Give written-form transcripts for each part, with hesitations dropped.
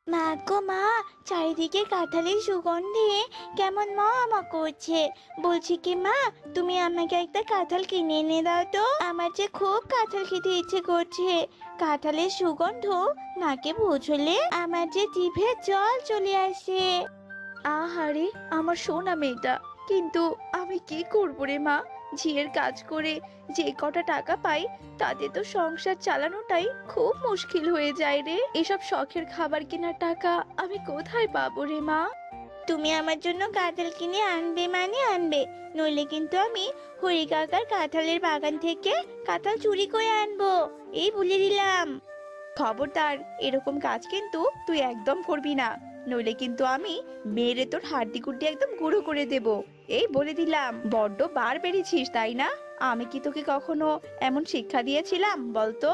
মা গো মা, চারিদিকে কাঁঠালের সুগন্ধে কেমন মা করছে। বলছি কি মা, তুমি আমাকে একটা কাঁঠাল কিনে এনে দাও তো। আমার যে খুব কাঁঠাল খেতে ইচ্ছে করছে। কাঁঠালের সুগন্ধ নাকে পৌঁছলে আমার যে জিভে জল চলে আসে। আহারে, আমার সোনা মেয়েটা। কিন্তু আমি কি করবো রে মা? ঝিয়ের কাজ করে যে কটা টাকা পাই তাতে তো সংসার চালানোটাই খুব মুশকিল হয়ে যায় রে। এসব শখের খাবার কেনার টাকা আমি কোথায় পাবো রে মা? তুমি আমার জন্য কাঁঠাল কিনে আনবে মানে আনবে, নইলে কিন্তু আমি হরি কাকার কাঁঠালের বাগান থেকে কাঁঠাল চুরি করে আনবো, এই বলে দিলাম। খবরদার, এরকম কাজ কিন্তু তুই একদম করবি না, নইলে কিন্তু আমি মেরে তোর হাড্ডি কুড্ডি একদম গুঁড়ো করে দেব, এই বলে দিলাম। বড্ড বার বেরিয়েছিস তাই না? আমি কি তোকে কখনো এমন শিক্ষা দিয়েছিলাম বলতো?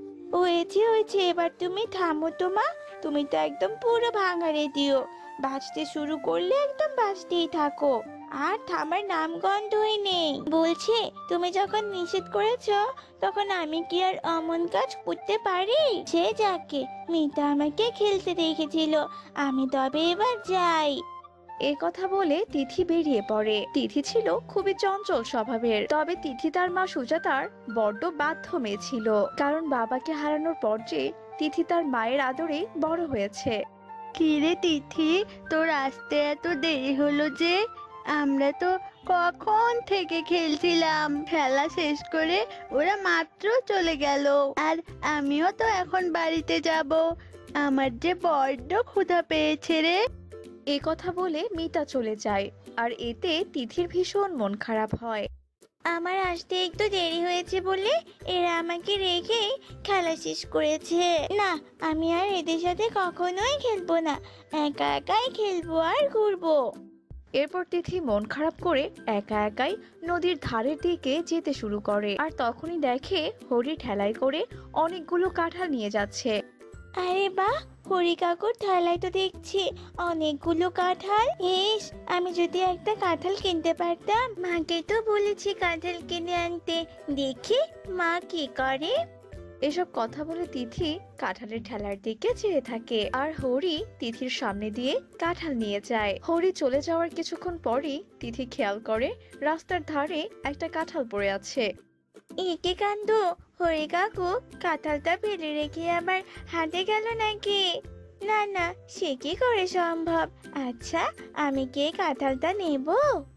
হয়েছে, এবার তুমি থামো তো মা। তুমি তো একদম পুরো ভাঙারে দিও। বাঁচতে শুরু করলে একদম বাঁচতেই থাকো, আর থামার নাম গন্ধই নেই। বলছি, তুমি যখন নিষেধ করেছো তখন আমি কি আর অমন কাজ করতে পারি? সে যাকে, মিতা আমাকে খেলতে দেখেছিল। আমি তবে এবার যাই। এই কথা বলে তিথি বেরিয়ে পড়ে। তিথি ছিল খুবই চঞ্চল স্বভাবের, তবে তিথি তার মা সুজাতার বড্ড বাধ্য মেয়ে ছিল, কারণ বাবাকে হারানোর পর যে তিথি তার মায়ের আদরে বড় হয়েছে। কি রে তিথি, তোর আসতে এত দেরি হলো যে? আমরা তো কখন থেকে খেলছিলাম, খেলা শেষ করে ওরা মাত্র চলে গেল। আর আমিও তো এখন বাড়িতে যাব। আমার যে বড্ড ক্ষুধা পেয়েছে রে। এই কথা বলে মিতা চলে যায়, আর এতে তিথির ভীষণ মন খারাপ হয়। আমার আসতে একটু দেরি হয়েছে বলে এরা আমাকে রেখে খেলা শেষ করেছে। না, আমি আর এদের সাথে কখনোই খেলবো না। একা একাই খেলবো আর ঘুরবো। এরপর তিথি মন খারাপ করে একা একাই নদীর ধারের দিকে যেতে শুরু করে, আর তখনই দেখে হরি ঠেলায় করে অনেকগুলো কাঁঠাল নিয়ে যাচ্ছে। আরে বাহ, হরি কাকুর থালায় তো দেখছি অনেকগুলো কাঁঠাল। ইস, আমি যদি একটা কাঁঠাল কিনতে পারতাম। মাকে তো বলেছি কাঁঠাল কিনে আনতে, দেখি মা কি করে। এসব কথা বলে তিথি কাঁঠালের ঠেলার দিকে চেয়ে থাকে, আর হরি তিথির সামনে দিয়ে কাঁঠাল নিয়ে যায়। হরি চলে যাওয়ার কিছুক্ষণ পরই তিথি খেয়াল করে রাস্তার ধারে একটা কাঁঠাল পড়ে আছে। একে কাণ্ড, হরি কাকু কাঁঠালটা ফেলে রেখে আবার হাতে গেল নাকি? না না, সে কি করে সম্ভব? আচ্ছা, আমি কি এই কাঁঠালটা নেব?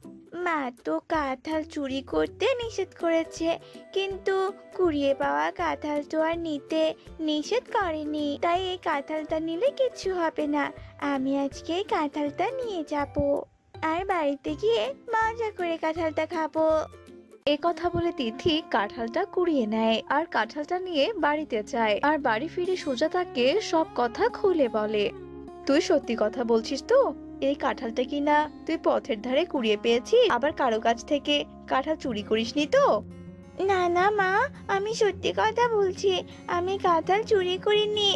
মা তো কাঁঠাল চুরি করতে নিষেধ করেছে, কিন্তু কুড়িয়ে পাওয়া কাঁঠাল তো আর নিতে নিষেধ করেনি। তাই এই কাঁঠালটা নিলে কিছু হবে না। আমি আজকে এই কাঁঠালটা নিয়ে যাব, আর বাড়িতে গিয়ে মজা করে কাঁঠালটা খাবো। এ কথা বলে তিথি কাঁঠালটা কুড়িয়ে নেয় আর কাঁঠালটা নিয়ে বাড়িতে যায়, আর বাড়ি ফিরে সুজাতাকে সব কথা খুলে বলে। তুই সত্যি কথা বলছিস তো? এই কাঁঠালটা কিনা তুই পথের ধারে কুড়িয়ে পেয়েছিস, আবার কারো কাছ থেকে কাঁঠাল চুরি করিসনি তো? না না মা, আমি সত্যি কথা বলছি। আমি কাঁঠাল চুরি করিনি।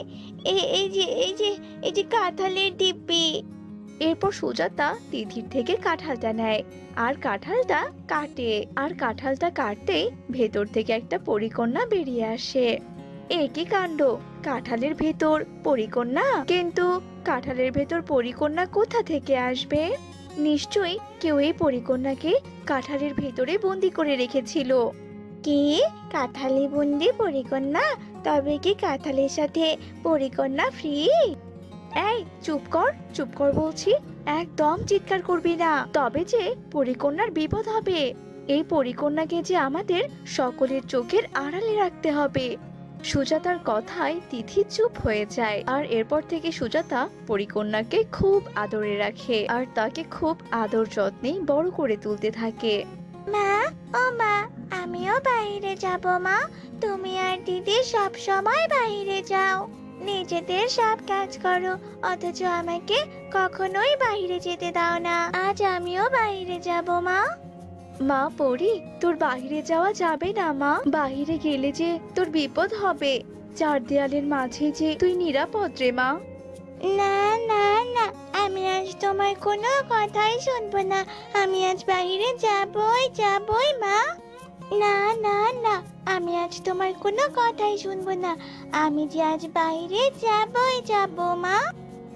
এই যে কাঁঠালের দিব্যি। এরপর সুজাতা তিথির থেকে কাঁঠালটা নেয় আর কাঁঠালটা কাটে, আর কাঁঠালটা কাটতে ভেতর থেকে একটা পরীকন্যা বেরিয়ে আসে। এ কি কাণ্ড! কাঁঠালের ভেতর পরীকন্যা? কিন্তু কাঁঠালের ভেতর পরীকন্যা কোথা থেকে আসবে? নিশ্চয়ই কেউ এই পরীকন্যাকে কাঁঠালের ভেতরে বন্দি করে রেখেছিল। কি, কাঁঠালে বন্দি পরীকন্যা? তবে কি কাঁঠালের সাথে পরীকন্যা ফ্রি? এই চুপ কর বলছি, একদম চিৎকার করবি না, তবে যে পরীকন্যার বিপদ হবে। এই পরীকন্যাকে যে আমাদের সকলের চোখের আড়ালে রাখতে হবে। সুজাতার কথায় তিথি চুপ হয়ে যায়, আর এরপর থেকে সুজাতা পরীকন্যাকে খুব আদরে রাখে আর তাকে খুব আদর যত্নে বড় করে তুলতে থাকে। মা, ও মা, আমিও বাইরে যাব। মা, তুমি আর দিদি সব সময় বাইরে যাও, নিজেদের সব কাজ করো, অথচ আমাকে কখনোই বাইরে যেতে দাও না। আজ আমিও বাইরে যাব। মা, মা পরি, তোর বাহিরে যাওয়া যাবে না মা। বাহিরে গেলে যে তোর বিপদ হবে। চার দেয়ালের মাঝে যে তুই নিরাপদ রে মা। না না না, আমি আজ তোমার কোনো কথাই শুনবো না। আমি আজ বাইরে যাবই মা। না না না, আমি আজ তোমার কোনো কথাই শুনবো না। আমি যে আজ বাইরে যাবই যাব মা।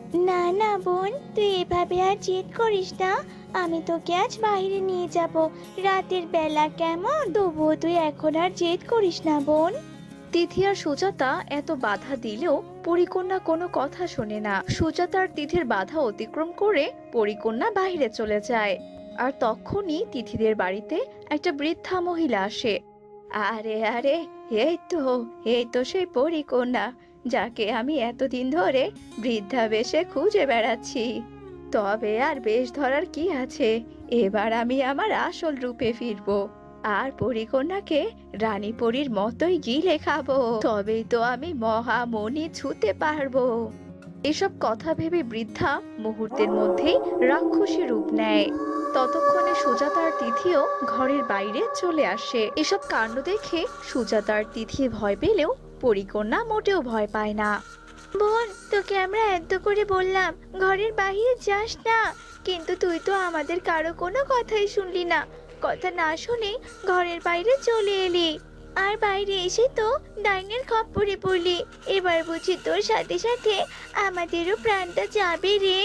না না বোন, তুই এভাবে আর জেদ করিস না। আমি তোকে আজ বাইরে নিয়ে যাব রাতের বেলা, কেমন? তবুও তুই এখন আর জেদ করিস না বোন। তিথি আর সুজাতা এত বাধা দিলেও পরিকন্যা কোনো কথা শোনে না। সুজাতা আর তিথির বাধা অতিক্রম করে পরিকন্যা বাইরে চলে যায়। আর তখনই তিথিদের বাড়িতে একটা বৃদ্ধা মহিলা আসে। আরে আরে, এই তো সেই পরিকন্যা যাকে আমি এতদিন ধরে বৃদ্ধা বেশে খুঁজে বেড়াচ্ছি। তবে আর বেশ ধরার কি আছে, এবার আমি আমার আসল রূপে ফিরবো আর পরিকন্যাকে রানী পরীর মতোই গিলে খাবো। তবেই তো আমি মহামণি ছুঁতে পারবো। এসব কথা ভেবে বৃদ্ধা মুহূর্তের মধ্যেই রাক্ষসী রূপ নেয়। ততক্ষণে সুজাতার তিথিও ঘরের বাইরে চলে আসে। এসব কাণ্ড দেখে সুজাতার তিথি ভয় পেলেও পরিকন্যা মোটেও ভয় পায় না। বোন, তোকে আমরা এত করে বললাম ঘরের বাইরে যাস না, কিন্তু তুই তো আমাদের কারো কোনো কথাই শুনলি না। কথা না শুনে ঘরের বাইরে চলে এলি, আর বাইরে এসে তো ডাইনের খপ্পরে পড়লি। এবার বুঝি তোর সাথে সাথে আমাদেরও প্রাণটা যাবে রে।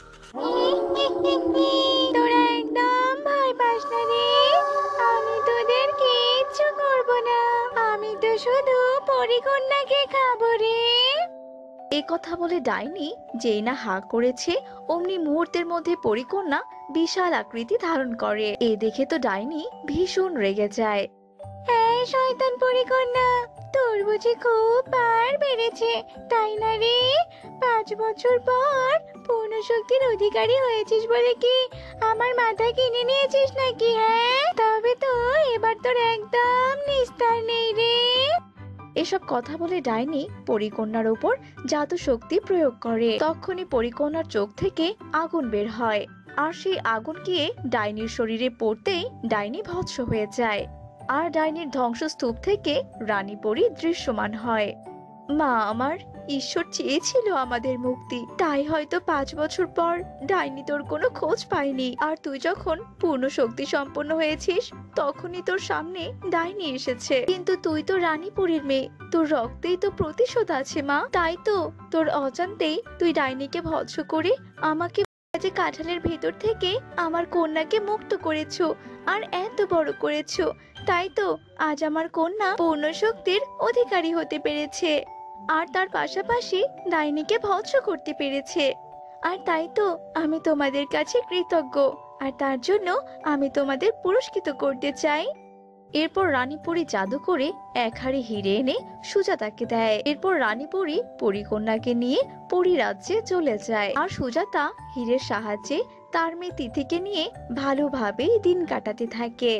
তোরা একদম ভয় পাস না রে, আমি তোদের কিচ্ছু করবো না। আমি তো শুধু পরিকন্যাকে খাবো রে। এ কথা বলে ডাইনি যেই না হা করেছে অমনি মুহূর্তের মধ্যে পরিকন্যা বিশাল আকৃতি ধারণ করে। এ দেখে তো ডাইনি ভীষণ রেগে যায়। হ্যাঁ শয়তান পরিকন্যা, তোর বুঝি খুব পার বেড়েছে, তাই না রে? 5 বছর পর পূর্ণ শক্তির অধিকারী হয়েছিস বলে কি আমার মাথা কিনে নিয়েছিস নাকি? হ্যাঁ, তবে তো এবার তোর একদম নিস্তার নেই রে। এসব কথা বলে ডাইনি পরিকন্যার উপর জাদু শক্তি প্রয়োগ করে। তখনই পরিকন্যার চোখ থেকে আগুন বের হয়, আর সেই আগুন গিয়ে ডাইনির শরীরে পড়তেই ডাইনি ভস্ম হয়ে যায়। আর ডাইনির ধ্বংসস্তূপ থেকে রানী পরী দৃশ্যমান হয়। মা আমার, ঈশ্বর চেয়েছিল আমাদের মুক্তি, তাই হয়তো 5 বছর পর ডাইনি তোর কোনো খোঁজ পায়নি। আর তুই যখন পূর্ণ শক্তি সম্পন্ন হয়েছিস তখনই তোর সামনে ডাইনি এসেছে। কিন্তু তুই তো রানী পরীর মেয়ে, তোর রক্তেই তো প্রতিশোধ আছে মা। তাই তো তোর অজান্তেই তুই ডাইনিকে ভৎস করে আমাকে যে কাঁঠালের ভেতর থেকে আমার কন্যাকে মুক্ত করেছো আর এত বড় করেছো। তাই তো আজ আমার কন্যা পূর্ণ শক্তির অধিকারী হতে পেরেছে, আর তার পাশাপাশি ডাইনিকে ভৎস করতে পেরেছে। আর তাই তো আমি তোমাদের কাছে কৃতজ্ঞ, আর তার জন্য আমি তোমাদের পুরস্কৃত করতে চাই। এরপর রানীপুরী জাদু করে 1 হাড়ি হিরে এনে সুজাতাকে দেয়। এরপর রানীপুরী পরিকন্যাকে নিয়ে পরিরাজ্যে চলে যায়, আর সুজাতা হীরের সাহায্যে তার মেয়ে তিথিকে নিয়ে ভালোভাবেই দিন কাটাতে থাকে।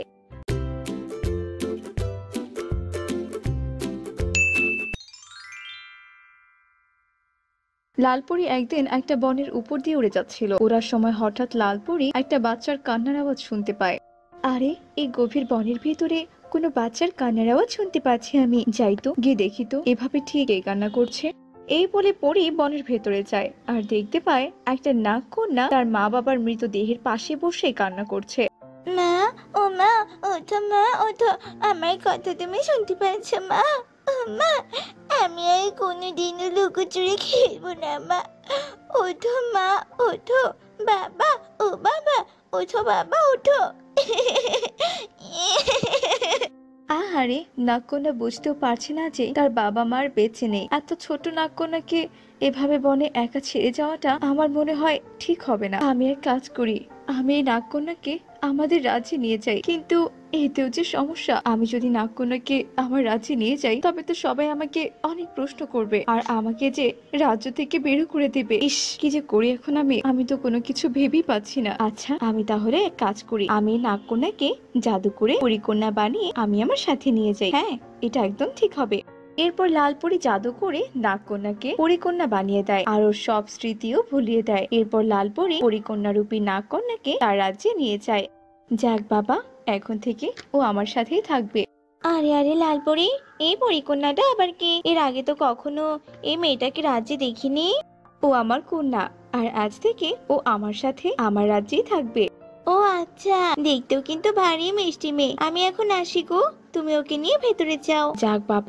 লালপরি একদিন একটা বনের উপর দিয়ে উড়ে যাচ্ছিল। ওড়ার সময় হঠাৎ লালপরি একটা বাচ্চার কান্নার আওয়াজ শুনতে পায়। আরে, এই গভীর বনের ভিতরে কোনো বাচ্চার কান্নার আওয়াজ শুনতে পাচ্ছি আমি। যাই তো, গিয়ে দেখি তো এভাবে ঠিক এই কান্না করছে। এই বলে পরি বনের ভেতরে যায় আর দেখতে পায় একটা নাগকন্যা তার মা বাবার মৃতদেহের পাশে বসে কান্না করছে। মা, ও মা, ওঠো মা, ওঠো, আমার কথা তুমি শুনতে পাচ্ছ মা? মা, আমি আর কোনোদিনও লুকোচুরি খেলবো না মা। ওঠো মা, ওঠো। বাবা, ও বাবা, ওঠো বাবা, ওঠো। আহারে, নাগকন্যা বুঝতেও পারছে না যে তার বাবা মার বেঁচে নেই। এত ছোট নাগকন্যাকে এভাবে বনে একা ছেড়ে যাওয়াটা আমার মনে হয় ঠিক হবে না। আমি এক কাজ করি, আমি এই নাগকন্যাকে আমাদের রাজ্যে নিয়ে যাই। কিন্তু এতেও যে সমস্যা, আমি যদি নাগকন্যাকে আমার রাজ্যে নিয়ে যাই তবে তো সবাই আমাকে অনেক প্রশ্ন করবে আর আমাকে যে রাজ্য থেকে বের করে দেবে। ইস, কি যে করি এখন আমি তো কোনো কিছু ভেবেই পাচ্ছি না। আচ্ছা, আমি তাহলে এক কাজ করি, আমি নাগকন্যাকে জাদু করে পরিকন্যা বানিয়ে আমি আমার সাথে নিয়ে যাই। হ্যাঁ, এটা একদম ঠিক হবে। এরপর লালপরি জাদু করে নাগকন্যাকে পরিকন্যা বানিয়ে দেয় আর ওর সব স্মৃতিও ভুলিয়ে দেয়। এরপর লালপরি পরিকন্যা রূপী নাগকন্যাকে তার রাজ্যে নিয়ে যায়। যাক বাবা, এখন থেকে ও আমার সাথেই থাকবে। আরে আরে লালপরি, এই পরিকন্যাটা আবার কি? এর আগে তো কখনো এই মেয়েটাকে রাজ্যে দেখিনি। ও আমার কন্যা, আর আজ থেকে ও আমার সাথে আমার রাজ্যেই থাকবে। ও আচ্ছা, দেখতেও কিন্তু ভারী মিষ্টি মেয়ে। আমি এখন আসি গো, তুমি ওকে নিয়ে ভেতরে যাও। যাক বাবা, ও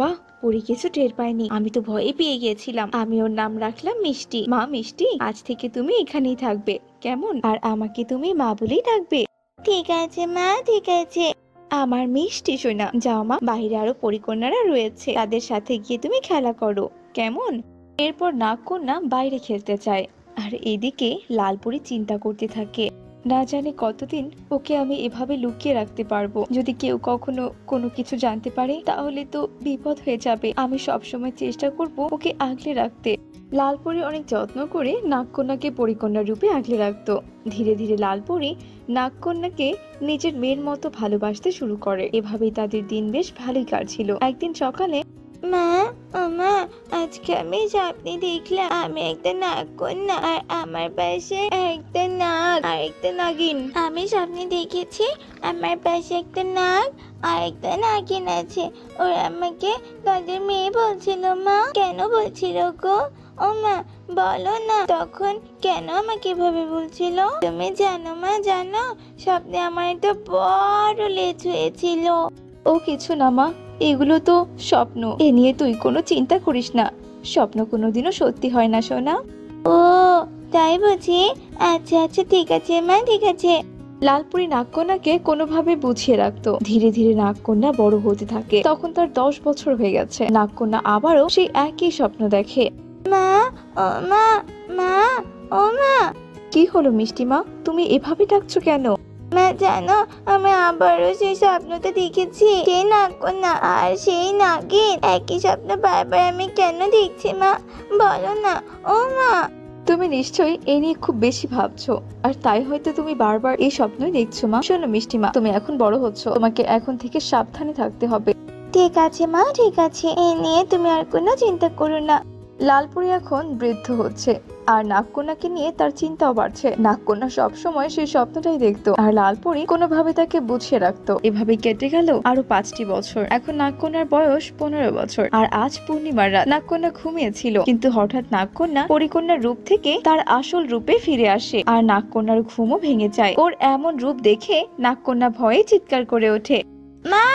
পরি কিছু টের পায়নি। আমি তো ভয়ে পেয়ে গিয়েছিলাম। আমি ওর নাম রাখলাম মিষ্টি। মা মিষ্টি, আজ থেকে তুমি এখানেই থাকবে, কেমন? আর আমাকে তুমি মা বলেই ডাকবে। ঠিক আছে মা, ঠিক আছে। আমার মিষ্টি সোনা, যাও মা, বাইরে আরো পরিকন্যারা রয়েছে, তাদের সাথে গিয়ে তুমি খেলা করো, কেমন? এরপর নাগকন্যা বাইরে খেলতে যায়, আর এদিকে লালপরি চিন্তা করতে থাকে, না জানি কতদিন ওকে আমি এভাবে লুকিয়ে রাখতে পারবো। যদি কেউ কখনো কোনো কিছু জানতে পারে তাহলে তো বিপদ হয়ে যাবে। আমি সবসময় চেষ্টা করব ওকে আগলে রাখতে। লালপরি অনেক যত্ন করে নাগকন্যাকে পরিকন্যার রূপে আগলে রাখতো। ধীরে ধীরে লালপরি নাগকন্যাকে নিজের মেয়ের মতো ভালোবাসতে শুরু করে। এভাবেই তাদের দিন বেশ ভালোই কাটছিল। একদিন সকালে, মা, ও মা, আজকে আমি স্বপ্নে দেখলাম আমি একটা নাগকন্যা আর আমার পাশে একটা নাগ আর একটা নাগিন। আমি স্বপ্নে দেখেছি আমার পাশে একটা নাগ আর একটা নাগিন আছে। ওরা আমাকে তাদের মেয়ে বলছিল। মা, কেন বলছিল গো? ও মা, বলো না, তখন কেন আমাকে এভাবে বলছিল? তুমি জানো মা, জানো, স্বপ্নে আমার একটা বড় লেজ হয়েছিল। ও কিছু না মা, এগুলো তো স্বপ্ন, এ নিয়ে তুই কোনো চিন্তা করিস না। স্বপ্ন কোনোদিনও সত্যি হয় না সোনা। ও তাই বুঝি? আচ্ছা আচ্ছা, ঠিক আছে মা, ঠিক আছে। লালপুরি নাগকন্যাকে কোনোভাবে বুঝিয়ে রাখতো। ধীরে ধীরে নাগকন্যা বড় হতে থাকে। তখন তার 10 বছর হয়ে গেছে। নাগকন্যা আবারও সেই একই স্বপ্ন দেখে। মা, ও মা, মা, ও মা। কি হলো মিষ্টি মা, তুমি এভাবে ডাকছো কেন? মা জানো, আমি আবারও সেই স্বপ্নটা দেখেছি। সেই নাগকন্যা আর সেই নাগিন একই স্বপ্ন বারবার আমি কেন দেখছি মা, বলো না ও মা। তুমি নিশ্চয়ই এ নিয়ে খুব বেশি ভাবছো, আর তাই হয়তো তুমি বারবার এই স্বপ্নই দেখছো। মা শোনো মিষ্টি মা, তুমি এখন বড় হচ্ছ, তোমাকে এখন থেকে সাবধানে থাকতে হবে। ঠিক আছে মা, ঠিক আছে, এ নিয়ে তুমি আর কোনো চিন্তা করো না। লালপুরি এখন বৃদ্ধ হচ্ছে, আর নাগকন্যাকে নিয়ে তার চিন্তাও বাড়ছে। নাগকন্যা সবসময় সেই স্বপ্নটাই দেখতো, আর লালপুরি কোনোভাবে তাকে বুঝিয়ে রাখতো। এভাবে কেটে গেল আরো 5টি বছর। এখন নাগকন্যার বয়স 15 বছর, আর আজ পূর্ণিমার রাত। নাগকন্যা ঘুমিয়েছিল, কিন্তু হঠাৎ নাগকন্যা পরিকন্যার রূপ থেকে তার আসল রূপে ফিরে আসে, আর নাগকন্যার ঘুমও ভেঙে যায়। ওর এমন রূপ দেখে নাগকন্যা ভয়ে চিৎকার করে ওঠে, মা,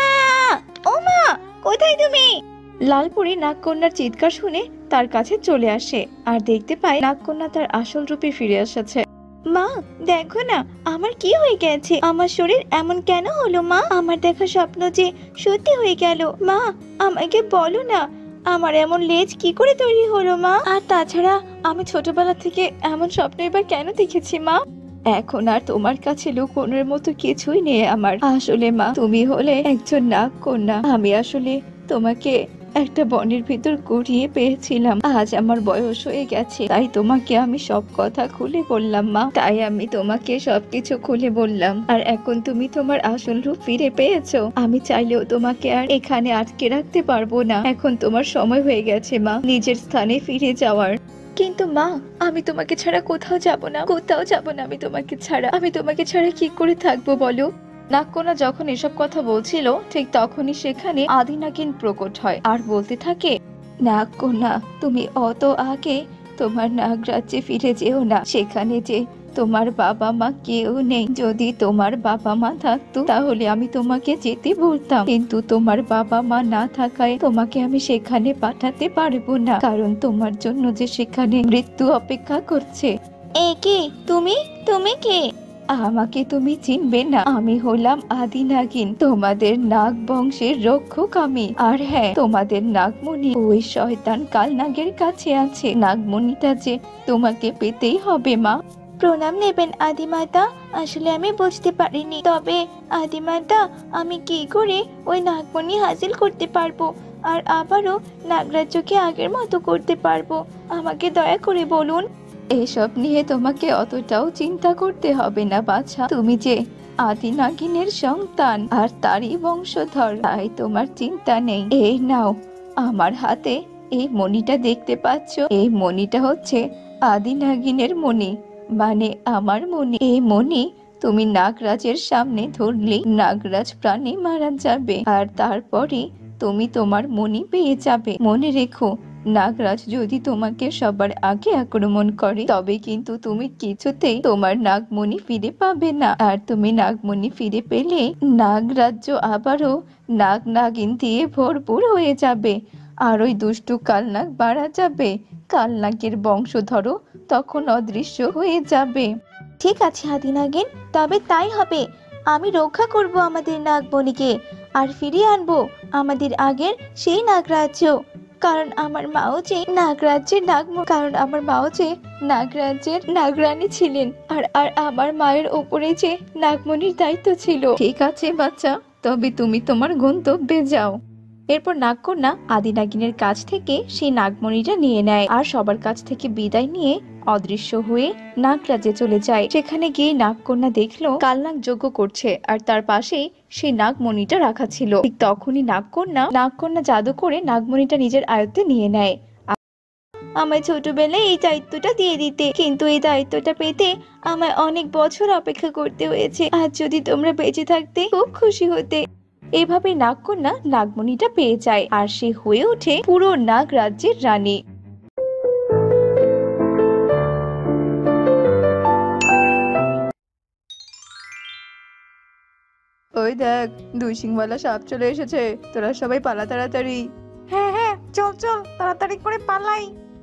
ও মা, কোথায় তুমি? লালপুরি নাগকন্যার চিৎকার শুনে তার কাছে চলে আসে, আর দেখতে পায় নাগকন্যা তার আসল রূপে ফিরে এসেছে। মা দেখো না, আমার কি হয়ে গেছে, আমার শরীর এমন কেন হলো মা? আমার দেখা স্বপ্ন যে সত্যি হয়ে গেল। মা আমাকে বলো না, আমার এমন লেজ কি করে তৈরি হলো মা? আর তাছাড়া আমি ছোটবেলা থেকে এমন স্বপ্ন এবার কেন দেখেছি মা? এখন আর তোমার কাছে লুকোনোর মতো কিছুই নেই আমার। আসলে মা, তুমি হলে একজন নাগকন্যা। আমি আসলে তোমাকে একটা বনের ভিতর কুড়িয়ে পেয়েছিলাম। আজ আমার বয়স হয়ে গেছে, তাই তোমাকে আমি সব কথা খুলে বললাম মা। তাই আমি তোমাকে সবকিছু খুলে বললাম, আর এখন তুমি তোমার আসল রূপ ফিরে পেয়েছো। আমি চাইলেও তোমাকে আর এখানে আটকে রাখতে পারবো না। এখন তোমার সময় হয়ে গেছে মা, নিজের স্থানে ফিরে যাওয়ার। কিন্তু মা, আমি তোমাকে ছাড়া কোথাও যাব না, কোথাও যাব না আমি তোমাকে ছাড়া। আমি তোমাকে ছাড়া কি করে থাকবো বলো? নাগকন্যা যখন এসব কথা বলছিল, ঠিক তখনই সেখানে আদি নাগিন প্রকট হয়, আর বলতে থাকে, নাগকন্যা, তুমি অত আগে তোমার নাগরাজ্যে ফিরে যেও না। সেখানে যে তোমার বাবা মা কেউ নেই। যদি তোমার বাবা মা থাকতো তাহলে আমি তোমাকে যেতে বলতাম, কিন্তু তোমার বাবা মা না থাকায় তোমাকে আমি সেখানে পাঠাতে পারবো না, কারণ তোমার জন্য যে সেখানে মৃত্যু অপেক্ষা করছে। এ কি তুমি? তুমি কে? আমাকে তুমি চিনবে না, আমি হলাম আদি নাগিন, তোমাদের নাগ বংশের রক্ষক আমি। আর হ্যাঁ, তোমাদের নাগমণি ওই শয়তান কালনাগের কাছে আছে। নাগমণিটা যে তোমাকে পেতেই হবে মা। প্রণাম নেবেন আদিমাতা, আসলে আমি বুঝতে পারিনি। তবে আদিমাতা, আমি কি করে ওই নাগমণি হাসিল করতে পারবো আর আবারও নাগরাজ্যকে আগের মতো করতে পারবো? আমাকে দয়া করে বলুন। এসব নিয়ে তোমাকে অতটাও চিন্তা করতে হবে না বাছা। তুমি যে আদি নাগিনের সন্তান আর তারই বংশধর, তাই তোমার চিন্তা নেই। এই নাও, আমার হাতে এই মণিটা দেখতে পাচ্ছ, এই মণিটা হচ্ছে আদি নাগিনের মণি, মানে আমার মণি। এই মণি তুমি নাগরাজের সামনে ধরলে নাগরাজ প্রাণে মারা যাবে, আর তারপরে তুমি তোমার মণি পেয়ে যাবে। মনে রেখো, নাগরাজ যদি তোমাকে সবার আগে আক্রমণ করে তবে কিন্তু তুমি কিছুতেই তোমার নাগমণি ফিরে পাবে না। আর তুমি নাগমণি ফিরে পেলে নাগরাজ্য আবারও নাগ নাগিন দিয়ে ভরপুর হয়ে যাবে। আর ওই দুষ্টু কালনাগ মারা যাবে। কালনাগের বংশধরও তখন অদৃশ্য হয়ে যাবে। ঠিক আছে হাতি নাগিন, তবে তাই হবে। আমি রক্ষা করব আমাদের নাগমণিকে, আর ফিরিয়ে আনবো আমাদের আগের সেই নাগরাজ্য। কারণ আমার মাও যে নাগরাজ্যের নাগরানী ছিলেন, আর আর আমার মায়ের ওপরে যে নাগমণির দায়িত্ব ছিল। ঠিক আছে বাচ্চা, তবে তুমি তোমার গন্তব্যে যাও। এরপর নাগকন্যা আদি নাগিনের কাছ থেকে সেই নাগমণিটা নিয়ে নেয়, আর সবার কাছ থেকে বিদায় নিয়ে অদৃশ্য হয়ে নাগরাজ্যে চলে যায়। সেখানে গিয়ে নাগকন্যা দেখলো কালনাগ যজ্ঞ করছে, আর তার পাশেই সেই নাগমণিটা রাখা ছিল। ঠিক তখনই নাগকন্যা জাদু করে নাগমণিটা নিজের আয়ত্তে নিয়ে নেয়। আমায় ছোটবেলায় এই দায়িত্বটা দিয়ে দিতে, কিন্তু এই দায়িত্বটা পেতে আমায় অনেক বছর অপেক্ষা করতে হয়েছে। আজ যদি তোমরা বেঁচে থাকতে খুব খুশি হতে। এভাবে নাগকন্যা নাগমণিটা পেয়ে যায়, আর সে হয়ে ওঠে পুরো নাগরাজ্যের রানী। ওই দেখ, দুই সিংওয়ালা সাপ চলে এসেছে। তোরা সবাই পালা তাড়াতাড়ি। হ্যাঁ হ্যাঁ, চল চল তাড়াতাড়ি করে পালাই।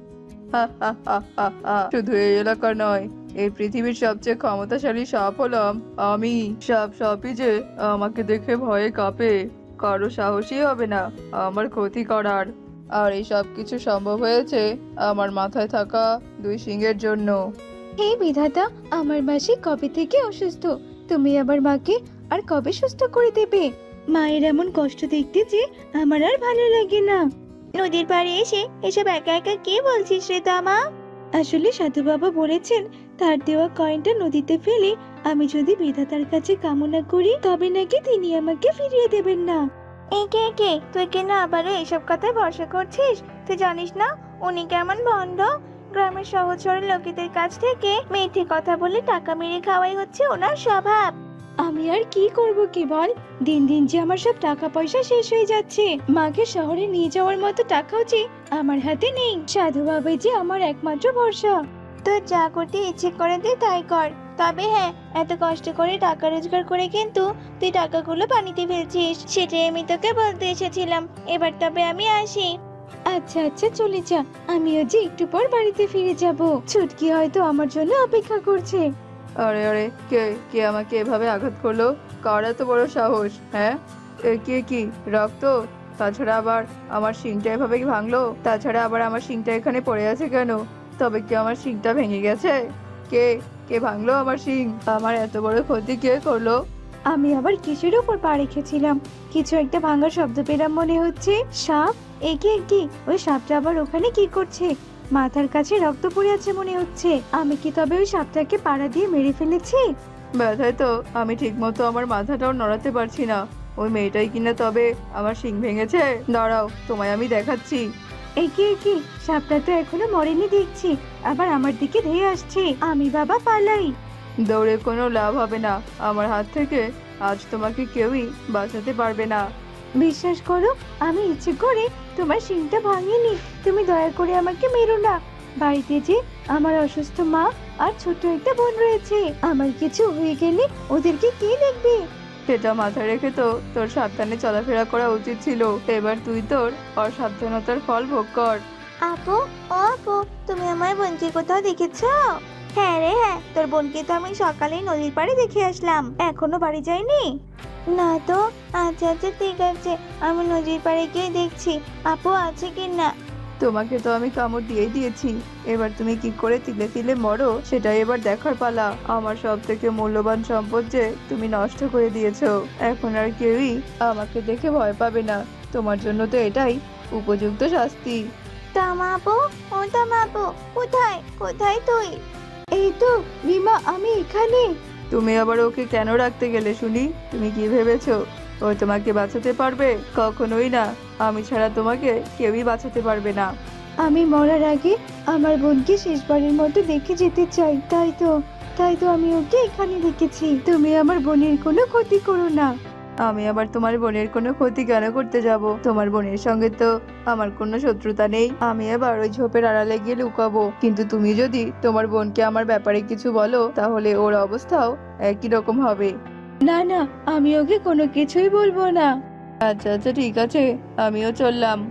শুধু এই এলাকা নয়, এই পৃথিবীর সবচেয়ে ক্ষমতাশালী সাপ হলাম আমি। সাপই যে আমাকে দেখে ভয়ে কাঁপে, কারো সাহসই হবে না আমার ক্ষতি করার। আর এই সব কিছু সম্ভব হয়েছে আমার মাথায় থাকা দুই সিংহের জন্য। হে বিধাতা, আমার মাসি কবে থেকে অসুস্থ, তুমি আবার মাকে আর কবে সুস্থ করে দেবে? মায়ের এমন কষ্ট দেখতে যে আমার আর ভালো লাগে না। নদীর পাড়ে এসে এসব একা একা কে বলছিস রে তামা? আসলে সাধু বাবা বলেছেন তার দেওয়া কয়েনটা নদীতে ফেলে আমি যদি বিধাতার কাছে কামনা করি তবে নাকি তিনি আমাকে ফিরিয়ে দেবেন না। একে একে তুই কেন আবারও এসব কথায় ভরসা করছিস? তুই জানিস না উনি কেমন ভণ্ড? গ্রামের সহজ সরল লোকেদের কাছ থেকে মিথ্যে কথা বলে টাকা মেরে খাওয়াই হচ্ছে ওনার স্বভাব। আমি আর কি করব কি বল? দিন দিন যে আমার সব টাকা পয়সা শেষ হয়ে যাচ্ছে। মাকে শহরে নিয়ে যাওয়ার মতো টাকাও যে আমার হাতে নেই। সাধু বাবাই যে আমার একমাত্র ভরসা। তোর যা করতে ইচ্ছে করে দে তাই কর, তবে হ্যাঁ, এত কষ্ট করে টাকা রোজগার করে কিন্তু তুই টাকাগুলো পানিতে ফেলছিস, সেটাই আমি তোকে বলতে এসেছিলাম। এবার তবে আমি আসি। আচ্ছা আচ্ছা, চলে যা। আমিও যে একটু পর বাড়িতে ফিরে যাব। ছুটকি হয়তো আমার জন্য অপেক্ষা করছে। আরে আরে, কে কে আমাকে এভাবে আঘাত করলো? কার এত বড় সাহস? হ্যাঁ, কে? কি রক্ত? তাছাড়া আবার আমার শিংটা এভাবে ভাঙলো? তাছাড়া আবার আমার শিংটা এখানে পড়ে আছে কেন? তবে কি আমার শিংটা ভেঙে গেছে? কে কে ভাঙলো আমার শিং? আমার এত বড় ক্ষতি কে করলো? আমি আবার কিসের উপর পা রেখেছিলাম? কিছু একটা ভাঙার শব্দ পেলাম মনে হচ্ছে। সাপ? একে কি ওই সাপটা আবার ওখানে কি করছে? মাথার কাছে রক্ত পড়ে আছে মনে হচ্ছে। আমি কি তবে ওই সাপটাকে পাড়া দিয়ে মেরে ফেলেছি? ব্যথায় তো আমি ঠিক মতো আমার মাথাটাও নড়াতে পারছি না। ওই মেয়েটাই কিনা তবে আমার শিং ভেঙেছে। দাঁড়াও, তোমায় আমি দেখাচ্ছি। একে সাপটা তো এখনো মরেনি দেখছি, আবার আমার দিকে ধেয়ে আসছে। আমি বাবা পালাই। দৌড়ে কোনো লাভ হবে না, আমার হাত থেকে আজ তোমাকে কেউই বাঁচাতে পারবে না। বিশ্বাস করো, আমি ইচ্ছে করে তোমার শিংটা ভাঙিনি। তুমি দয়া করে আমাকে মেরো না। বাড়িতে যে আমার অসুস্থ মা আর ছোট একটা বোন রয়েছে, আমার কিছু হয়ে গেলে ওদেরকে কে দেখবে? সেটা মাথায় রেখে তো তোর সাবধানে চলাফেরা করা উচিত ছিল। এবার তুই তোর অসাবধানতার ফল ভোগ কর। আপু, ও আপু, তুমি আমার বোনকে কোথাও দেখেছো? হ্যাঁ রে হ্যাঁ, তোর বোনকে তো আমি সকালেই নদীর পাড়ে দেখে আসলাম। এখনো বাড়ি যায়নি? না তো। আচ্ছা আচ্ছা, ঠিক আছে, আমি নদীর পাড়ে গিয়ে দেখছি আপু আছে কিনা। তোমাকে তো আমি কামড় দিয়ে দিয়েছি, এবার তুমি কি করে তিলে তিলে মরো সেটাই এবার দেখার পালা। আমার সব থেকে মূল্যবান সম্পদ যে তুমি নষ্ট করে দিয়েছো। এখন আর কেউই আমাকে দেখে ভয় পাবে না। তোমার জন্য তো এটাই উপযুক্ত শাস্তি। তামা আপু, ও তামা আপু, কোথায় কোথায় তুই? এই তো রিমা, আমি এখানে। তুমি আবার ওকে কেন রাখতে গেলে শুনি? তুমি কি ভেবেছো ও তোমাকে বাঁচাতে পারবে? কখনোই না। আমি ছাড়া তোমাকে কেউই বাঁচাতে পারবে না। আমি মরার আগে আমার বোনকে শেষবারের মতো দেখে যেতে চাই, তাই তো আমি ওকে এখানে রেখেছি। তুমি আমার বোনের কোনো ক্ষতি করো না। আমি আবার তোমার বোনের কোনো ক্ষতি কেন করতে যাব? তোমার বোনের সঙ্গে তো আমার কোনো শত্রুতা নেই। আমি আবার ওই ঝোপের আড়ালে গিয়ে লুকাবো, কিন্তু তুমি যদি তোমার বোনকে আমার ব্যাপারে কিছু বলো তাহলে ওর অবস্থাও একই রকম হবে। না না, আমি ওকে কোনো কিছুই বলবো না। আচ্ছা আচ্ছা, ঠিক আছে, আমিও চললাম।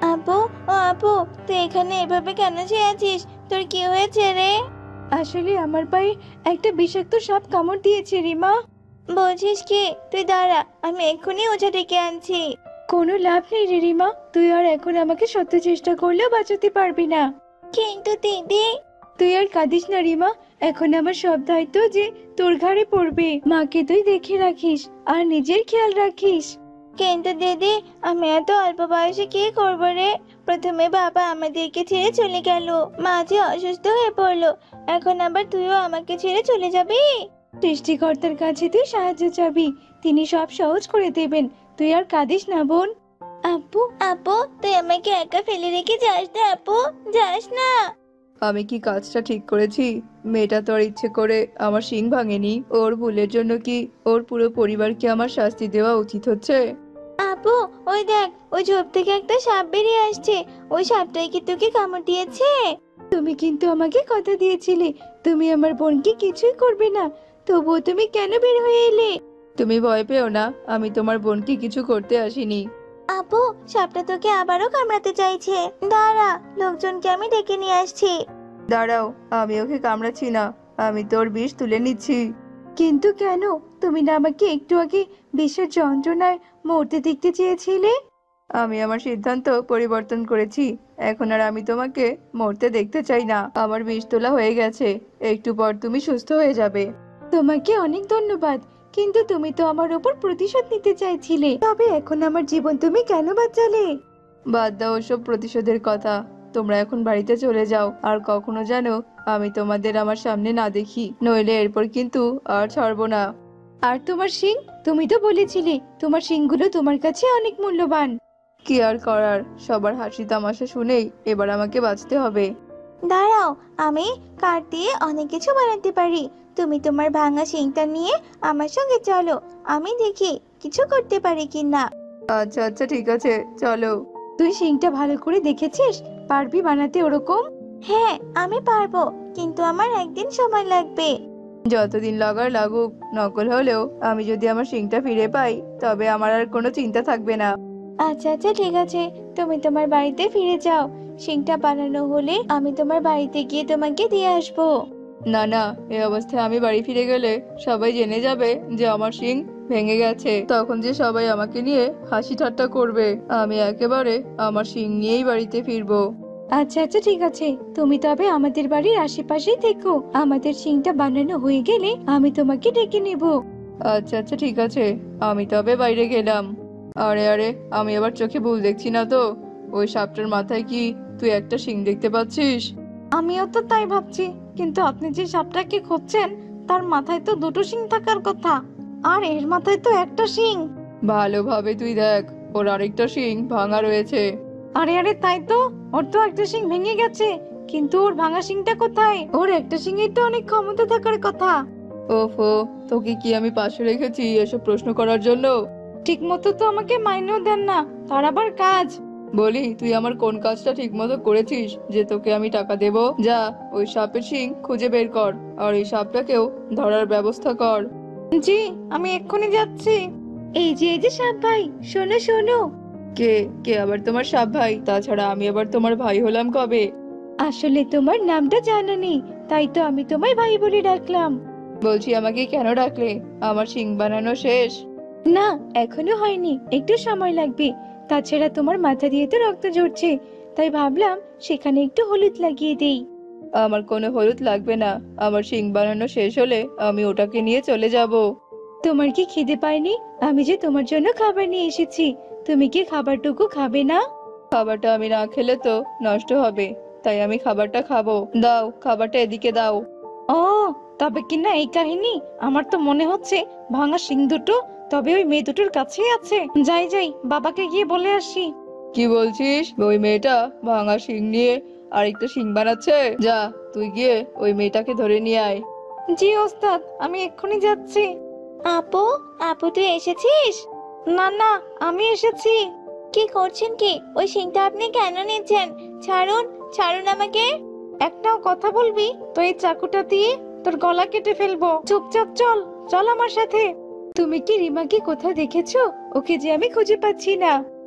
আপু, ও আপু, তুই এখানে এভাবে কেন শুয়ে আছিস? তোর কি হয়েছে রে? আসলে আমার পায়ে একটা বিষাক্ত সাপ কামড় দিয়েছে রিমা। বলছিস কি? তুই দাঁড়া, আমি এক্ষুনি ওঝা ডেকে আনছি। কোনো লাভ নেই রে রিমা, তুই আর এখন আমাকে শত চেষ্টা করলেও বাঁচাতে পারবি না। কিন্তু দিদি। তুই আর কাঁদিস না রিমা, এখন আমার সব দায়িত্ব যে তোর ঘাড়ে পড়বে। মাকে তুই দেখে রাখিস আর নিজের খেয়াল রাখিস। কিন্তু দিদি, আমি এত অল্প বয়সে কি করবো রে? প্রথমে বাবা আমাদেরকে ছেড়ে চলে গেল, মা যে অসুস্থ হয়ে পড়লো, এখন আবার তুইও আমাকে ছেড়ে চলে যাবি? সৃষ্টিকর্তার কাছে তুই সাহায্য চাবি, তিনি সব সহজ করে দেবেন। তুই আর কাঁদিস না বোন। আপু, আপু, তুই আমাকে একা ফেলে রেখে যাস না আপু, যাস না। আমি কি কাজটা ঠিক করেছি? মেয়েটা তো আর ইচ্ছে করে আমার শিং ভাঙেনি। ওর ভুলের জন্য কি ওর পুরো পরিবারকে আমার শাস্তি দেওয়া উচিত হচ্ছে? আপু, ওই দেখ, ওই ঝোপ থেকে একটা সাপ বেরিয়ে আসছে। ওই সাপটাই কি তোকে কামড় দিয়েছে? তুমি কিন্তু আমাকে কথা দিয়েছিলে তুমি আমার বোনকে কিছুই করবে না, তবুও তুমি কেন বের হয়ে এলে? তুমি ভয় পেও না, আমি তোমার বোনকে কিছু করতে আসিনি। আপু, সাপটা তোকে আবারও কামড়াতে চাইছে। দাঁড়া, লোকজনকে আমি ডেকে নিয়ে আসছি। দাঁড়াও, আমি ওকে কামড়াচ্ছি না, আমি তোর বিষ তুলে নিচ্ছি। কিন্তু কেন? তুমি না আমাকে একটু আগে বিষের যন্ত্রণায় মরতে দেখতে চেয়েছিলে? আমি আমার সিদ্ধান্ত পরিবর্তন করেছি। এখন আর আমি তোমাকে মরতে দেখতে চাই না। আমার বিষ তোলা হয়ে গেছে, একটু পর তুমি সুস্থ হয়ে যাবে। তোমাকে অনেক ধন্যবাদ, কিন্তু তুমি তো আমার উপর প্রতিশোধ নিতে চাইছিলে, তবে এখন আমার জীবন তুমি কেন বাঁচালে? বাদ দাও ওসব প্রতিশোধের কথা, তোমরা এখন বাড়িতে চলে যাও। আর কখনো যেন আমি তোমাদের আমার সামনে না দেখি, নইলে এরপর কিন্তু আর ছাড়বো না। আর তোমার শিং, তুমি তো বলেছিলে তোমার শিংগুলো তোমার কাছে অনেক মূল্যবান। কি আর করার, সবার হাসি তামাশা শুনেই এবার আমাকে বাঁচতে হবে। দাঁড়াও, আমি কাঠ দিয়ে অনেক কিছু বানাতে পারি। তুমি তোমার ভাঙা শিংটা নিয়ে আমার সঙ্গে চলো, আমি দেখি কিছু করতে পারি কিনা। আচ্ছা আচ্ছা, ঠিক আছে, চলো। তুই শিংটা ভালো করে দেখেছিস? পারবি বানাতে ওরকম? হ্যাঁ, আমি পারবো, কিন্তু আমার একদিন সময় লাগবে। যতদিন লাগার লাগুক, নকল হলেও আমি যদি আমার শিংটা ফিরে পাই তবে আমার আর কোনো চিন্তা থাকবে না। আচ্ছা আচ্ছা, ঠিক আছে, তুমি তোমার বাড়িতে ফিরে যাও। শিংটা বানানো হলে আমি তোমার বাড়িতে গিয়ে তোমাকে দিয়ে আসবো। না না, এই অবস্থায় আমি বাড়ি ফিরে গেলে সবাই জেনে যাবে যে আমার শিং ভেঙে গেছে। তখন যে সবাই আমাকে নিয়ে হাসি ঠাট্টা করবে। আমি একেবারে আমার শিং নিয়েই বাড়িতে ফিরবো। আচ্ছা আচ্ছা, ঠিক আছে, তুমি তবে আমাদের বাড়ির আশেপাশেই থেকো। আমাদের শিংটা বানানো হয়ে গেলে আমি তোমাকে ডেকে নেব। আচ্ছা আচ্ছা, ঠিক আছে, আমি তবে বাইরে গেলাম। আরে আরে, আমি আবার চোখে ভুল দেখছি না তো? ওই সাপটার মাথায় কি তুই একটা শিং দেখতে পাচ্ছিস? আমিও তো তাই ভাবছি, কিন্তু আপনি যে সাপটাকে খুঁজছেন তার মাথায় তো দুটো শিং থাকার কথা, আর এর মাথায় তো একটা শিং। ভালোভাবে তুই দেখ, ওর আরেকটা শিং ভাঙা রয়েছে। আরে আরে, তাই তো, ওর তো একটা শিং ভেঙে গেছে, কিন্তু ওর ভাঙা শিংটা কোথায়? ওর একটা শিংয়ের তো অনেক ক্ষমতা থাকার কথা। ওফো, তোকে কি আমি পাশে রেখেছি এসব প্রশ্ন করার জন্য? ঠিক মতো তো আমাকে মাইনেও দেন না, তার আবার কাজ। বলি, তুই আমার কোন কাজটা ঠিক মতো করেছিস যে তোকে আমি টাকা দেব? যা, ওই সাপের শিং খুঁজে বের কর আর এই সাপটাকেও ধরার ব্যবস্থা কর। জি, আমি এক্ষুনি যাচ্ছি। এই যে সাপ ভাই, শোনো শোনো। কে কে আবার তোমার সাপ ভাই? তাছাড়া আমি আবার তোমার ভাই হলাম কবে? আসলে তোমার নামটা জানা নেই, তাই তো আমি তোমায় ভাই বলে ডাকলাম। বলছি, আমাকে কেন ডাকলে? আমার শিং বানানো শেষ। না, এখনো হয়নি, একটু সময় লাগবে। তাছাড়া তোমার মাথা দিয়ে তো রক্ত ঝরছে, তাই ভাবলাম সেখানে একটু হলুদ লাগিয়ে দেই। আমার কোনো হলুদ লাগবে না, আমার শিং বানানো শেষ হলে আমি ওটাকে নিয়ে চলে যাব। তোমার কি খিদে পায়নি? আমি যে তোমার জন্য খাবার নিয়ে এসেছি, তুমি কি খাবারটুকু খাবে না? খাবারটা আমি না খেলে তো নষ্ট হবে, তাই আমি খাবারটা খাবো। দাও, খাবারটা এদিকে দাও। ও, তবে কিনা এই কাহিনী? আমার তো মনে হচ্ছে ভাঙা শিং দুটো তবে ওই মেয়ে দুটোর কাছেই আছে। যাই যাই, বাবাকে গিয়ে বলে আসি। কি বলছিস? ওই মেয়েটা ভাঙা শিং নিয়ে আরেকটা শিং বানাচ্ছে? যা, তুই গিয়ে ওই মেয়েটাকে ধরে নিয়ে আয়। জি ওস্তাদ, আমি এক্ষুনি যাচ্ছি। আপু, আপু, তুই এসেছিস? না না, আমি এসেছি। কি করছেন কি? ওই শিংটা আপনি কেন নিচ্ছেন? ছাড়ুন, ছাড়ুন আমাকে। একটাও কথা বলবি তো এই চাকুটা দিয়ে তোর গলা কেটে ফেলবো। চুপচাপ চল, চল আমার সাথে। তুমি কি রিমাকে কোথাও দেখেছো? ওকে যে আমি খুঁজে পাচ্ছি না।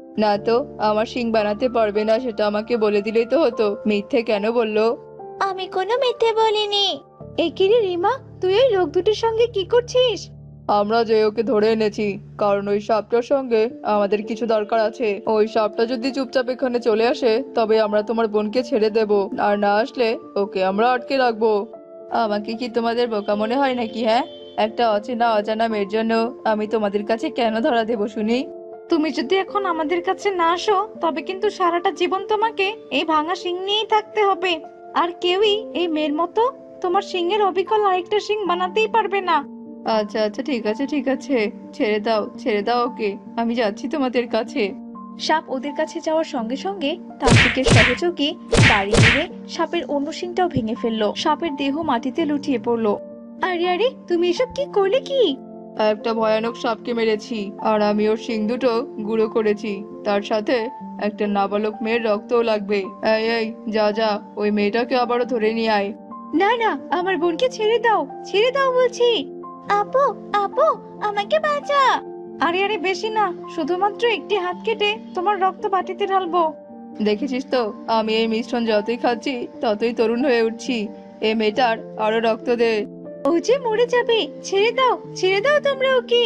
না তো, আমার শিং বানাতে পারবে না সেটা আমাকে বলে দিলেই তো হতো, মিথ্যে কেন বললো? আমি কোনো মিথ্যে বলিনি। একিরে রিমা, তুই এই লোক দুটির সঙ্গে কি করছিস? আমরা যে ওকে ধরে এনেছি, কারণ ওই সাপটার সঙ্গে আমাদের কিছু দরকার আছে। ওই সাপটা যদি চুপচাপ এখানে চলে আসে তবে আমরা তোমার বোনকে ছেড়ে দেব, আর না আসলে ওকে আমরা আটকে রাখবো। আমাকে কি তোমাদের বোকা মনে হয় নাকি? হ্যাঁ, একটা অচেনা অজানা মেয়ের জন্য আমি তোমাদের কাছে কেন ধরা দেব শুনি? তুমি যদি এখন আমাদের কাছে না আসো তবে কিন্তু সারাটা জীবন তোমাকে এই ভাঙা শিং নিয়েই থাকতে হবে, আর কেউই এই মেয়ের মতো তোমার শিংয়ের অবিকল আরেকটা শিং বানাতেই পারবে না। আচ্ছা আচ্ছা, ঠিক আছে ঠিক আছে, ছেড়ে দাও ছেড়ে দাও ওকে, আমি যাচ্ছি তোমাদের কাছে। সাপ ওদের কাছে যাওয়ার সঙ্গে সঙ্গে তান্ত্রিকের সহযোগী বাড়ি মেরে সাপের অন্য শিংটাও ভেঙে ফেললো। সাপের দেহ মাটিতে লুটিয়ে পড়লো। আরে আরে, তুমি এসব কি করলে? কি একটা ভয়ানক সাপকে মেরেছি, আর আমি ওর শিং দুটো গুঁড়ো করেছি, তার সাথে একটা নাবালক মেয়ের রক্তও লাগবে। এই এই, যা যা, ওই মেয়েটাকে আবারও ধরে নিয়ে আয়। না না, আমার বোনকে ছেড়ে দাও বলছি। আপু, আপু, আমাকে বাঁচা। আরে আরে, বেশি না, শুধুমাত্র একটি হাত কেটে তোমার রক্ত বাটিতে ঢালবো। দেখেছিস তো, আমি এই মিশ্রণ যতই খাচ্ছি ততই তরুণ হয়ে উঠছি। এই মেয়েটার আরো রক্ত দে। ও যে মরে যাবে, ছেড়ে দাও তোমরা ওকে।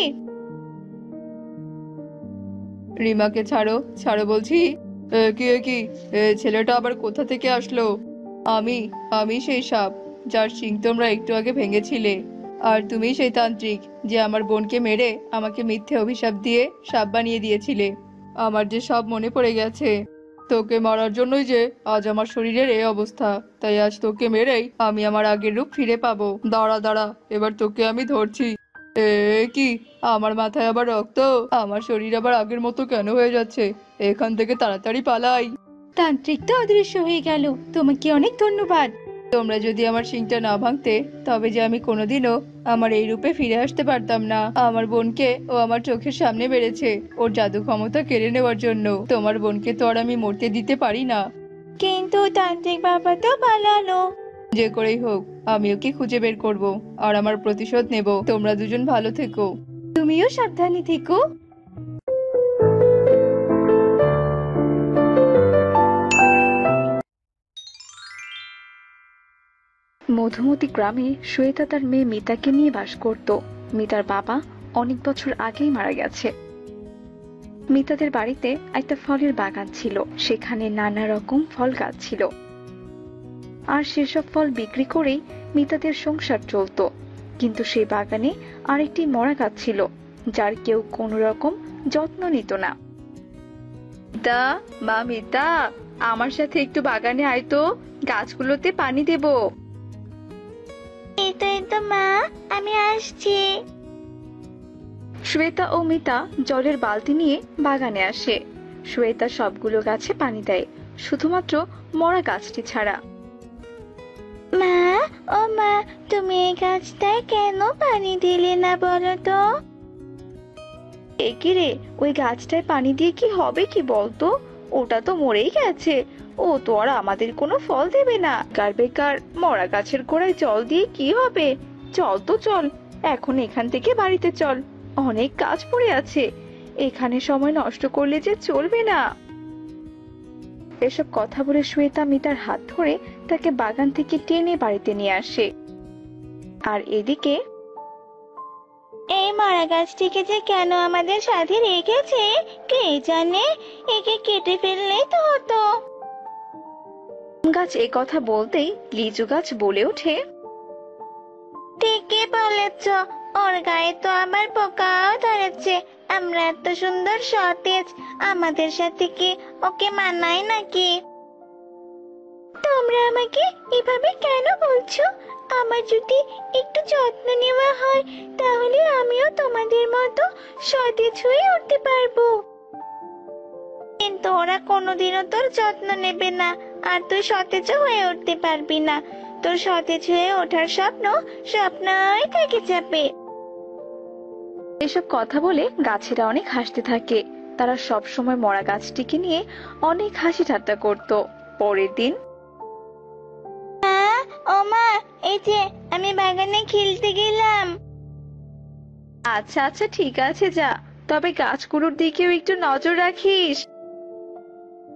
রিমাকে ছাড়ো ছাড়ো বলছি। কি ছেলেটা আবার কোথা থেকে আসলো? আমি আমি সেই সাপ যার শিং তোমরা একটু আগে ভেঙেছিলে, আর তুমি সেই তান্ত্রিক যে আমার বোনকে মেরে আমাকে মিথ্যে অভিশাপ দিয়ে সাপ বানিয়ে দিয়েছিলে। আমার যে সব মনে পড়ে গেছে। তোকে মারার জন্যই যে আজ আমার শরীরের এই অবস্থা, তাই আজ তোকে মেরেই আমি আমার আগের রূপ ফিরে পাবো। দাঁড়া দাঁড়া, এবার তোকে আমি ধরছি। কি, আমার মাথায় আবার রক্ত? আমার শরীর আবার আগের মতো কেন হয়ে যাচ্ছে? এখান থেকে তাড়াতাড়ি পালাই। তান্ত্রিক তো অদৃশ্য হয়ে গেল, তোমাকে অনেক ধন্যবাদ। তোমরা যদি আমার শিংটা না ভাঙতে তবে যে আমি কোনোদিনও আমার এই রূপে ফিরে আসতে পারতাম না। আমার বোনকে ও আমার চোখের সামনে বেড়েছে ওর জাদু ক্ষমতা কেড়ে নেওয়ার জন্য। তোমার বোনকে তো আর আমি মরতে দিতে পারি না। কিন্তু তান্ত্রিক বাবা তো পালালো। যে করেই হোক আমি ওকে খুঁজে বের করব, আর আমার প্রতিশোধ নেব। তোমরা দুজন ভালো থেকো। তুমিও সাবধানে থেকো। মধুমতি গ্রামে শ্বেতা তার মেয়ে মিতাকে নিয়ে বাস করত। মিতার বাবা অনেক বছর আগেই মারা গেছে। মিতাদের বাড়িতে একটা ফলের বাগান ছিল, সেখানে নানা রকম ফল গাছ ছিল, আর সেসব ফল বিক্রি করেই মিতাদের সংসার চলতো। কিন্তু সেই বাগানে আরেকটি মরা গাছ ছিল, যার কেউ কোনো রকম যত্ন নিত না। মিতা, মা মিতা, আমার সাথে একটু বাগানে আয় তো, গাছগুলোতে পানি দেব। এই তো মা, আমি আসছি। শ্বেতা ও মিতা জলের বালতি নিয়ে বাগানে আসে। শ্বেতা সবগুলো গাছে পানি দেয়, শুধুমাত্র মরা গাছটি ছাড়া। মা, ও মা, তুমি এই গাছটায় কেন পানি দিলে না বলো তো? একি রে, ওই গাছটায় পানি দিয়ে কি হবে কি বলতো? ওটা তো মরেই গেছে, ও তো আর আমাদের কোনো ফল দেবে না। বেকার বেকার মরা গাছের গোড়ায় জল দিয়ে কি হবে? চল তো চল, এখন এখান থেকে বাড়িতে চল, অনেক কাজ পড়ে আছে, এখানে সময় নষ্ট করলে যে চলবে না। এসব কথা বলে শ্বেতা মিতার হাত ধরে তাকে বাগান থেকে টেনে বাড়িতে নিয়ে আসে। আর এদিকে এই মরা গাছটিকে যে কেন আমাদের সাথে রেখেছে কে জানে, একে কেটে ফেললেই তো হতো। গাছ এ কথা বলতেই লিচু গাছ বলে ওঠে, ঠিকই বলেছ, ওর গায়ে তো আবার পোকাও ধরেছে। আমরা এত সুন্দর সতেজ, আমাদের সাথে কি ওকে মানায় নাকি? তোমরা আমাকে এভাবে কেন বলছো? আমার যদি একটু যত্ন নেওয়া হয় তাহলে আমিও তোমাদের মতো সতেজ হয়ে উঠতে পারবো। কিন্তু ওরা কোনোদিনও তোর যত্ন নেবে না, আর তুই সতেজও হয়ে উঠতে পারবি না। তোর সতেজ হয়ে ওঠার স্বপ্নই থেকে যাবে। এসব কথা বলে গাছেরা অনেক হাসতে থাকে। তারা সব সময় মরা গাছটিকে নিয়ে অনেক হাসি ঠাট্টা করত। পরের দিন, ও মা, এই যে আমি বাগানে খেলতে গেলাম। আচ্ছা আচ্ছা ঠিক আছে, যা, তবে গাছগুলোর দিকেও একটু নজর রাখিস।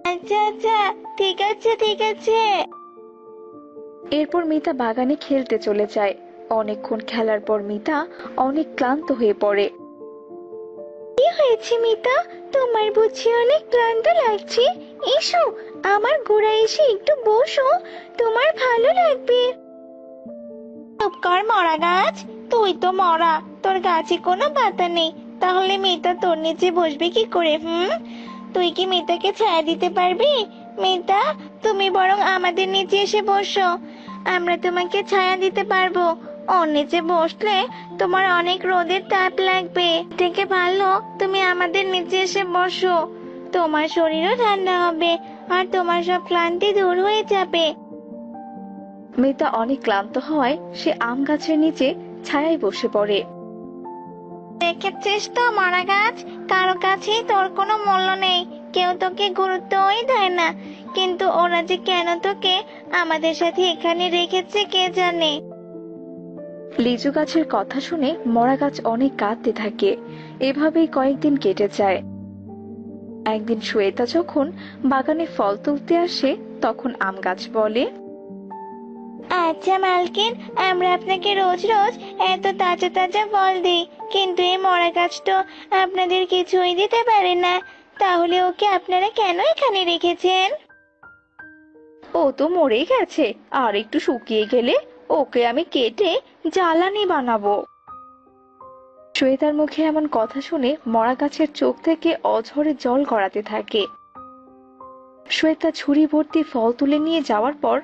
আচ্ছা আচ্ছা, ঠিক আছে ঠিক আছে। এরপর মিতা বাগানে খেলতে চলে যায়। অনেকক্ষণ খেলার পর মিতা অনেক ক্লান্ত হয়ে পড়ে। কি হয়েছে মিতা, তোমার বুঝি অনেক ক্লান্ত লাগছে? এসো আমার গোড়ায় এসে একটু বসো, তোমার ভালো লাগবে। চুপ কর মরা গাছ, তুই তো মরা, তোর গাছে কোনো পাতা নেই, তাহলে মিতা তোর নিচে বসবে কি করে? তুই কি মিতাকে ছায়া দিতে পারবি? মিতা, তুমি বরং আমাদের নিচে এসে বসো, আমরা তোমাকে ছায়া দিতে পারবো। ওর নিচে বসলে তোমার অনেক রোদের তাপ লাগবে, থেকে ভালো তুমি আমাদের নিচে এসে বসো, তোমার শরীরও ঠান্ডা হবে আর তোমার সব ক্লান্তি দূর হয়ে যাবে। মিতা অনেক ক্লান্ত হওয়ায় সে আম গাছের নিচে ছায়ায় বসে পড়ে। দেখেছিস তো মরা গাছ, কারো কাছেই তোর কোনো মূল্য নেই, কেউ তোকে গুরুত্বই দেয় না, কিন্তু ওরা যে কেন তোকে আমাদের সাথে এখানে রেখেছে কে জানে। লিচু গাছের কথা শুনে মরা গাছ অনেক কাঁদতে থাকে। এভাবেই কয়েকদিন কেটে যায়। একদিন শ্বেতা যখন বাগানে ফল তুলতে আসে তখন আম গাছ বলে, আচ্ছা মালকিন, আমরা আপনাকে রোজ রোজ এত তাজা তাজা ফল দিই, কিন্তু এই মরা গাছ তো আপনাদের কিছুই দিতে পারে না, তাহলে ওকে আপনারা কেন এখানে রেখেছেন? ও তো মরে গেছে, আর একটু শুকিয়ে গেলে ওকে আমি কেটে জ্বালানি বানাবো। শ্বেতার মুখে এমন কথা শুনে মরা গাছের চোখ থেকে অঝরে জল গড়াতে থাকে। শ্বেতা ছুরি ভর্তি ফল তুলে নিয়ে যাওয়ার পর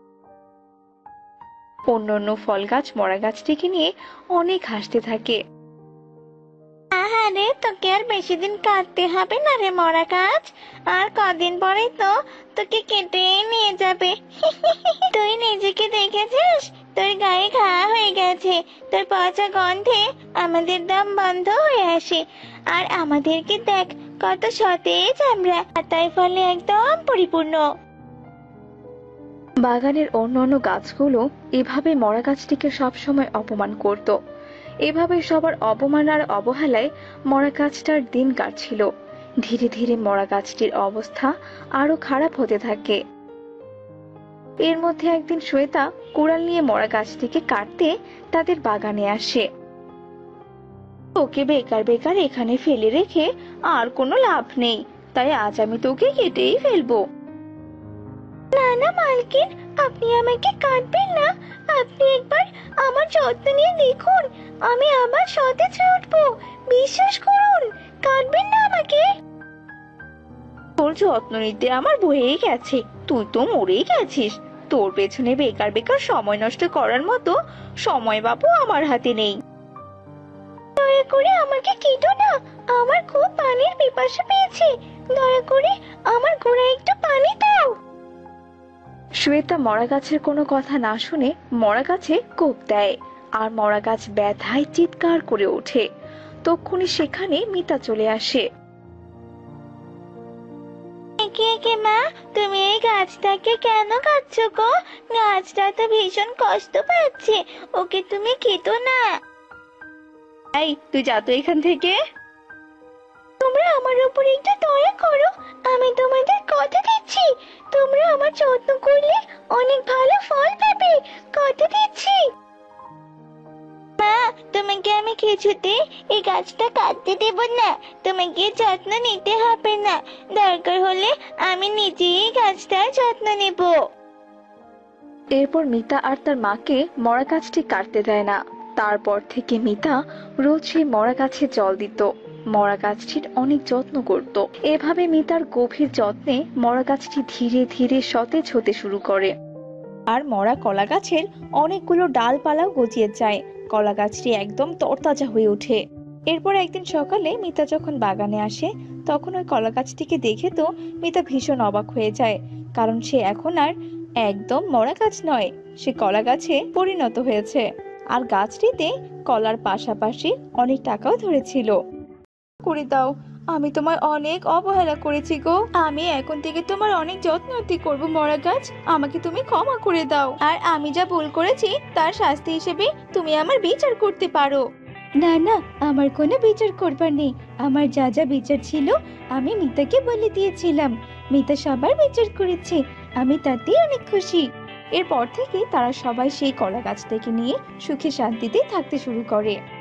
অন্যান্য ফল গাছ মরা গাছটিকে নিয়ে অনেক হাসতে থাকে। আহারে, তোকে আর বেশি দিন কাটতে হবে না রে মরা গাছ, আর কদিন পরেই তো তোকে কেটে নিয়ে যাবে। তুই নিজেকে দেখেছিস? তোর গায়ে ঘা হয়ে গেছে, তোর পচা গন্ধে আমাদের দম বন্ধ হয়ে আসে, আর আমাদেরকে দেখ কত সতেজ আমরা, পাতায় ফলে একদম পরিপূর্ণ। বাগানের অন্যান্য গাছগুলো এভাবে মরা গাছটিকে সবসময় অপমান করত। এভাবে সবার অপমান আর অবহেলায় মরা গাছটার দিন কাটছিল। ধীরে ধীরে মরা গাছটির অবস্থা আরো খারাপ হতে থাকে। এর মধ্যে একদিন শ্বেতা কুড়াল নিয়ে মরা গাছটিকে কাটতে তাদের বাগানে আসে। তোকে বেকার বেকার এখানে ফেলে রেখে আর কোনো লাভ নেই, তাই আজ আমি তোকে কেটেই ফেলবো। না না মালকিন, আপনি আমাকে কাটবেন না, আপনি একবার আমার যত্ন নিয়ে দেখুন, আমি আবার সতেজ হয়ে উঠবো, বিশ্বাস করুন, কাটবেন না আমাকে। তোর যত্ন নিতে আমার বয়ে গেছে, তুই তো মরেই গেছিস, তোর পেছনে বেকার বেকার সময় নষ্ট করার মতো সময় বাবু আমার হাতে নেই। দয়া করে আমাকে কেটো না, আমার খুব পানির পিপাসা পেয়েছে, দয়া করে আমার গোড়ায় একটু পানি দাও। শ্বেতা মরা গাছের কোনো কথা না শুনে মরা গাছে কোপ দেয়, আর মরা গাছ ব্যথায় চিৎকার করে ওঠে। তক্ষুনি সেখানে মিতা চলে আসে। একে একে মা, তুমি এই গাছটাকে কেন কাটছো গো? গাছটা তো ভীষণ কষ্ট পাচ্ছে, ওকে তুমি কেটো না। এই তুই যা তো এখান থেকে। তোমরা আমার উপর একটু দয়া করো, আমি তোমাদের কথা দিচ্ছি, তোমরা আমার যত্ন করলে অনেক ভালো ফল পাবে, কথা দিচ্ছি। মা, তোমাকে আমি কিছুতে এই গাছটা কাটতে দেব না, তোমাকে যত্ন নিতে হবে না, দরকার হলে আমি নিজেই গাছটার যত্ন নেব। এরপর মিতা আর তার মাকে মরা গাছটি কাটতে দেয় না। তারপর থেকে মিতা রোজ সেই মরা গাছে জল দিত, মরা গাছটির অনেক যত্ন করত। এভাবে মিতার গভীর যত্নে মরা গাছটি ধীরে ধীরে সতেজ হতে শুরু করে, আর মরা কলা গাছের অনেকগুলো ডালপালাও গজিয়ে যায়। কলা গাছটি একদম তরতাজা হয়ে ওঠে। এরপর একদিন সকালে মিতা যখন বাগানে আসে তখন ওই কলা গাছটিকে দেখে তো মিতা ভীষণ অবাক হয়ে যায়, কারণ সে এখন আর একদম মরা গাছ নয়, সে কলা গাছে পরিণত হয়েছে, আর গাছটিতে কলার পাশাপাশি অনেক টাকাও ধরেছিল। করে দাও, আমি তোমায় অনেক অবহেলা করেছি গো, আমি এখন থেকে তোমার অনেক যত্নটি করব মরা গাছ, আমাকে তুমি ক্ষমা করে দাও, আর আমি যা ভুল করেছি তার শাস্তি হিসেবে তুমি আমার বিচার করতে পারো। না না, আমার কোনো বিচার করবার নেই। আমার যা যা বিচার ছিল আমি মিতাকে বলে দিয়েছিলাম। মিতা সবার বিচার করেছে, আমি তাতেই অনেক খুশি। এরপর থেকে তারা সবাই সেই কলা গাছটাকে নিয়ে সুখে শান্তিতে থাকতে শুরু করে।